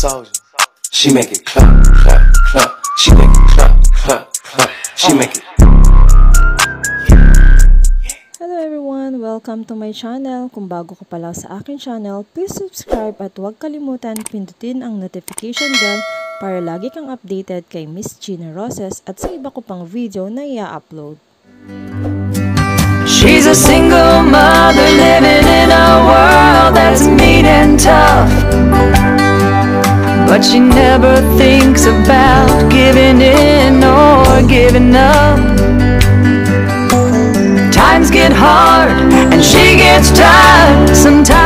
soldier. She make it clap, clap, clap. She make it clap, clap, clap. She make it. Hello everyone! Welcome to my channel. Kung bago ka pala sa akin channel, please subscribe at huwag kalimutan pindutin ang notification bell para lagi kang updated kay Miss Gina Roses at sa iba ko pang video na i-upload. She's a single mother living in a world that's mean and tough, but she never thinks about giving in or giving up. Times get hard and she gets tired. Sometimes